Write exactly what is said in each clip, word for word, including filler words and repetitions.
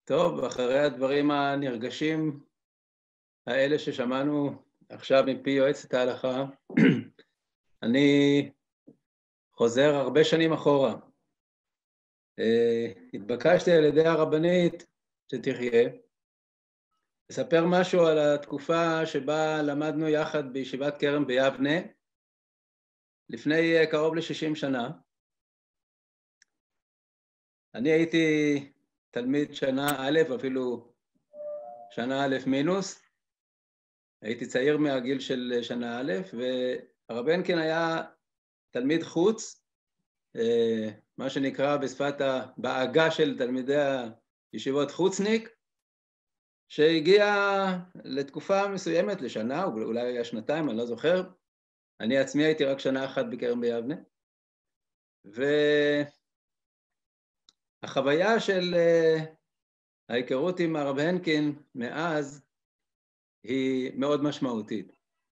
טוב, אחרי הדברים הנרגשים האלה ששמענו עכשיו מפי יועצת ההלכה, אני חוזר הרבה שנים אחורה. התבקשתי על ידי הרבנית שתחיה, לספר משהו על התקופה שבה למדנו יחד בישיבת כרם ביבנה, לפני קרוב ל-שישים שנה. אני הייתי תלמיד שנה א', אפילו שנה א' מינוס, הייתי צעיר מהגיל של שנה א', והרב הנקין היה תלמיד חוץ, מה שנקרא בשפת בעגה של תלמידי הישיבות חוצניק, שהגיע לתקופה מסוימת, לשנה, אולי היה שנתיים, אני לא זוכר. אני עצמי הייתי רק שנה אחת בכרם ביבנה, והחוויה של ההיכרות עם הרב הנקין מאז היא מאוד משמעותית.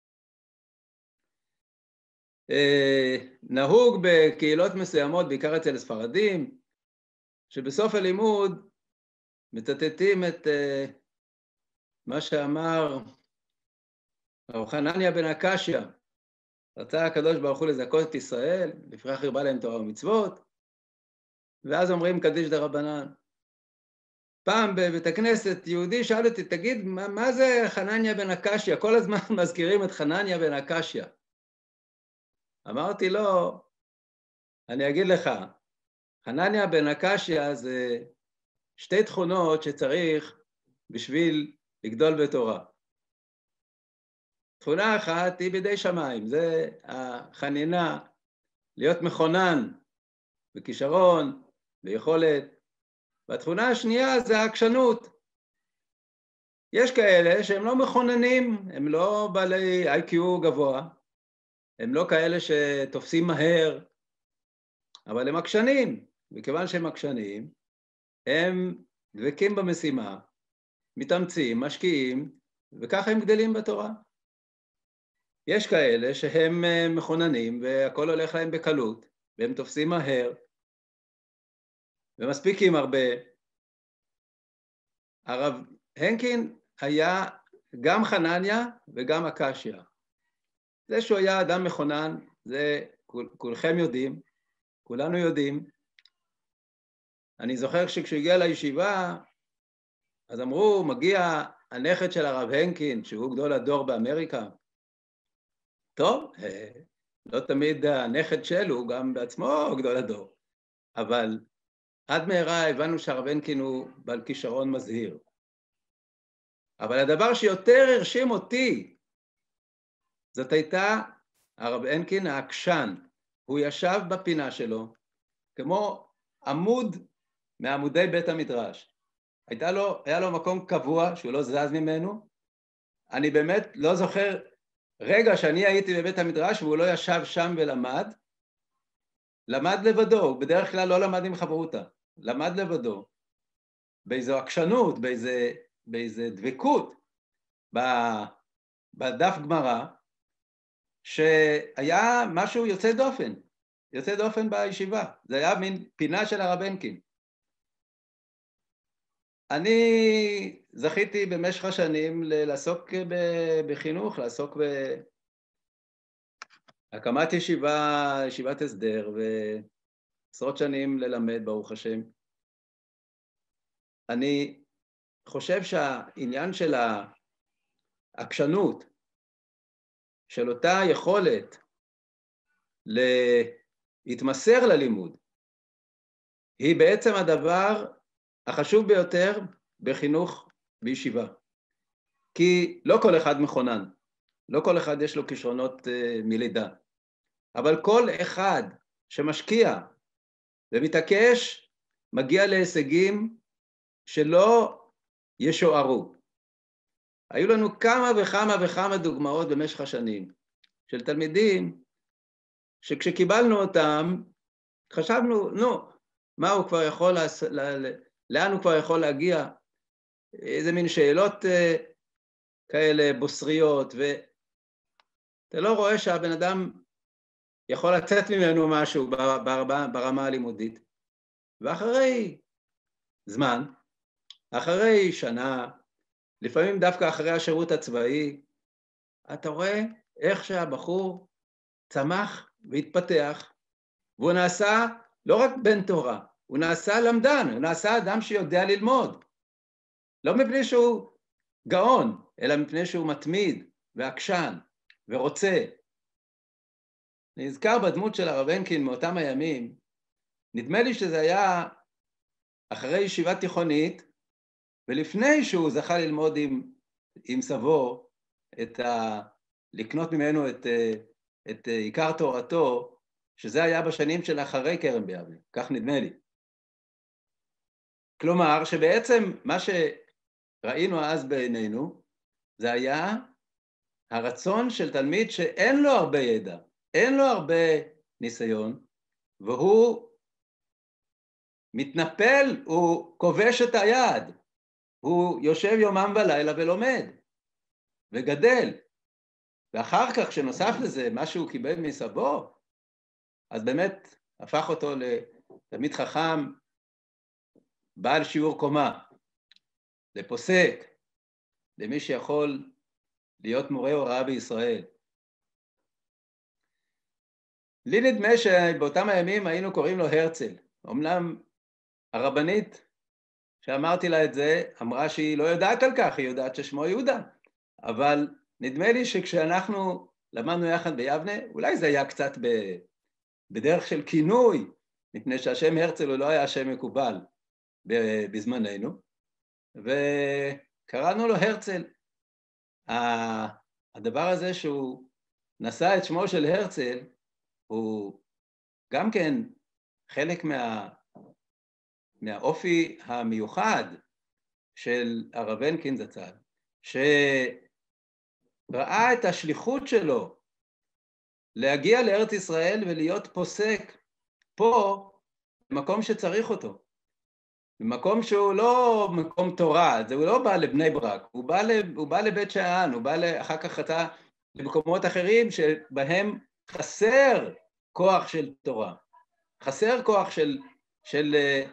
נהוג בקהילות מסוימות, בעיקר אצל הספרדים, שבסוף הלימוד מצטטים את מה שאמר הרב חנניה בן עקשיא, רצה הקדוש ברוך הוא לזכות את ישראל, לפיכך הרבה להם תורה ומצוות, ואז אומרים קדיש דרבנן. פעם בבית הכנסת יהודי שאל אותי, תגיד, מה, מה זה חנניה בן עקשיא? כל הזמן מזכירים את חנניה בן עקשיא. אמרתי לו, אני אגיד לך, חנניה בן עקשיא זה שתי תכונות שצריך בשביל לגדול בתורה. תכונה אחת היא בידי שמיים, זה החנינה, להיות מכונן בכישרון, ביכולת. והתכונה השנייה זה העקשנות. יש כאלה שהם לא מכוננים, הם לא בעלי איי קיו גבוה, הם לא כאלה שתופסים מהר, אבל הם עקשנים. וכיוון שהם עקשנים, הם דבקים במשימה, מתאמצים, משקיעים, וככה הם גדלים בתורה. יש כאלה שהם מכוננים והכל הולך להם בקלות, והם תופסים מהר, ומספיקים הרבה. הרב הנקין היה גם חנניה וגם עקשיא. זה שהוא היה אדם מכונן, זה כול, כולכם יודעים, כולנו יודעים. אני זוכר שכשהוא הגיע לישיבה, אז אמרו, מגיע הנכד של הרב הנקין, שהוא גדול הדור באמריקה. טוב, לא תמיד הנכד שלו, הוא גם בעצמו גדול הדור. אבל עד מהרה הבנו שהרב הנקין הוא בעל כישרון מזהיר. אבל הדבר שיותר הרשים אותי, זאת הייתה הרב הנקין העקשן. הוא ישב בפינה שלו, כמו עמוד מעמודי בית המדרש. הייתה לו, היה לו מקום קבוע שהוא לא זז ממנו. אני באמת לא זוכר רגע שאני הייתי בבית המדרש והוא לא ישב שם ולמד. למד לבדו, הוא בדרך כלל לא למד עם חברותה. למד לבדו, באיזו עקשנות, באיזה, באיזה דבקות, בדף גמרא, שהיה משהו יוצא דופן, יוצא דופן בישיבה. זה היה מין פינה של הרב הנקין. אני זכיתי במשך השנים לעסוק בחינוך, לעסוק בהקמת ישיבה, ישיבת הסדר, ועשרות שנים ללמד, ברוך השם. אני חושב שהעניין של העקשנות, של אותה יכולת להתמסר ללימוד, היא בעצם הדבר החשוב ביותר בחינוך בישיבה. כי לא כל אחד מכונן, לא כל אחד יש לו כישרונות uh, מלידה, אבל כל אחד שמשקיע ומתעקש מגיע להישגים שלא ישוערו. היו לנו כמה וכמה וכמה דוגמאות במשך השנים של תלמידים שכשקיבלנו אותם חשבנו, נו, מה הוא כבר יכול, לעש... לאן הוא כבר יכול להגיע, איזה מין שאלות uh, כאלה בוסריות, ואתה לא רואה שהבן אדם יכול לצאת ממנו משהו ברמה, ברמה הלימודית. ואחרי זמן, אחרי שנה, לפעמים דווקא אחרי השירות הצבאי, אתה רואה איך שהבחור צמח והתפתח, והוא נעשה לא רק בן תורה, הוא נעשה למדן, הוא נעשה אדם שיודע ללמוד. לא מפני שהוא גאון, אלא מפני שהוא מתמיד ועקשן ורוצה. נזכר בדמות של הרב הנקין מאותם הימים, נדמה לי שזה היה אחרי ישיבה תיכונית, ולפני שהוא זכה ללמוד עם, עם סבו, את ה... לקנות ממנו את, את עיקר תורתו, שזה היה בשנים של אחרי כרם ביבנה, כך נדמה לי. כלומר, שבעצם מה שראינו אז בעינינו, זה היה הרצון של תלמיד שאין לו הרבה ידע, אין לו הרבה ניסיון, והוא מתנפל, הוא כובש את היד, הוא יושב יומם ולילה ולומד, וגדל. ואחר כך, שנוסף לזה, מה שהוא קיבל מסבו, אז באמת הפך אותו לתלמיד חכם, בעל שיעור קומה, לפוסק, למי שיכול להיות מורה הוראה בישראל. לי נדמה שבאותם הימים היינו קוראים לו הרצל. אמנם הרבנית שאמרתי לה את זה, אמרה שהיא לא יודעת על כך, היא יודעת ששמו יהודה. אבל נדמה לי שכשאנחנו למדנו יחד ביבנה, אולי זה היה קצת ב... בדרך של כינוי, מפני שהשם הרצל הוא לא היה שם מקובל בזמננו, וקראנו לו הרצל. הדבר הזה שהוא נשא את שמו של הרצל, הוא גם כן חלק מה, מהאופי המיוחד של הרב הנקין זצ"ל, שראה את השליחות שלו להגיע לארץ ישראל ולהיות פוסק פה במקום שצריך אותו, במקום שהוא לא מקום תורה, זה הוא לא בא לבני ברק, הוא בא, לב, הוא בא לבית שאן, הוא בא אחר כך חטא למקומות אחרים שבהם חסר כוח של תורה, חסר כוח של, של uh,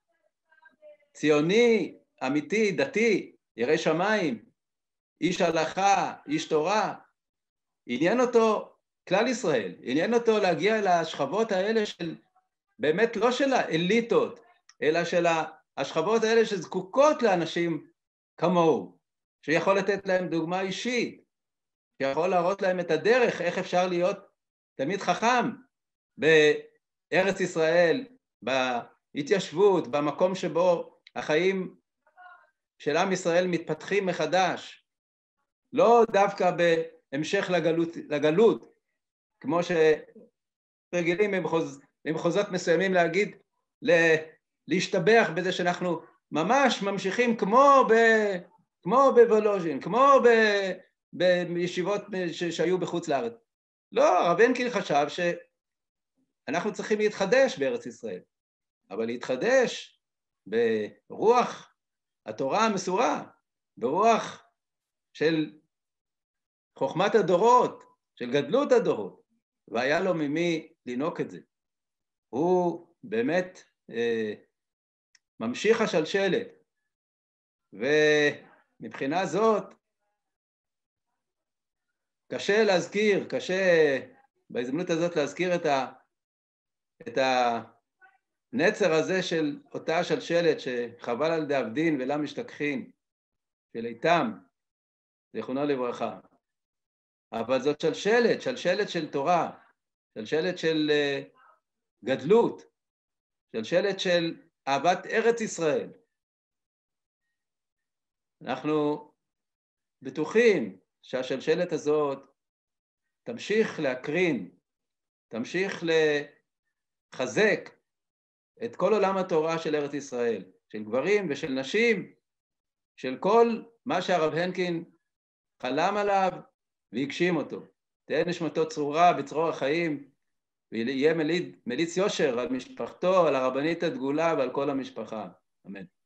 ציוני, אמיתי, דתי, ירא שמיים, איש הלכה, איש תורה. עניין אותו כלל ישראל, עניין אותו להגיע לשכבות האלה של, באמת לא של האליטות, אלא של השכבות האלה שזקוקות לאנשים כמוהו, שיכול לתת להם דוגמה אישית, שיכול להראות להם את הדרך, איך אפשר להיות תלמיד חכם בארץ ישראל, בהתיישבות, במקום שבו החיים של עם ישראל מתפתחים מחדש, לא דווקא בהמשך לגלות, לגלות כמו שרגילים במחוז, במחוזות מסוימים להגיד, להשתבח בזה שאנחנו ממש ממשיכים כמו, ב, כמו בוולוז'ין, כמו ב, בישיבות שהיו בחוץ לארץ. לא, הרב הנקין חשב שאנחנו צריכים להתחדש בארץ ישראל, אבל להתחדש ברוח התורה המסורה, ברוח של חוכמת הדורות, של גדלות הדורות, והיה לו ממי לנוק את זה. הוא באמת אה, ממשיך השלשלת, ומבחינה זאת קשה להזכיר, קשה בהזדמנות הזאת להזכיר את, ה, את הנצר הזה של אותה שלשלת שחבל על דאבדין ולה משתכחין, של איתם, זיכרונו לברכה. אבל זאת שלשלת, שלשלת של תורה, שלשלת של uh, גדלות, שלשלת של אהבת ארץ ישראל. אנחנו בטוחים שהשלשלת הזאת תמשיך להקרין, תמשיך לחזק את כל עולם התורה של ארץ ישראל, של גברים ושל נשים, של כל מה שהרב הנקין חלם עליו והגשים אותו. תהיה נשמתו צרורה בצרור החיים, ויהיה מליץ יושר על משפחתו, על הרבנית הדגולה ועל כל המשפחה. אמן.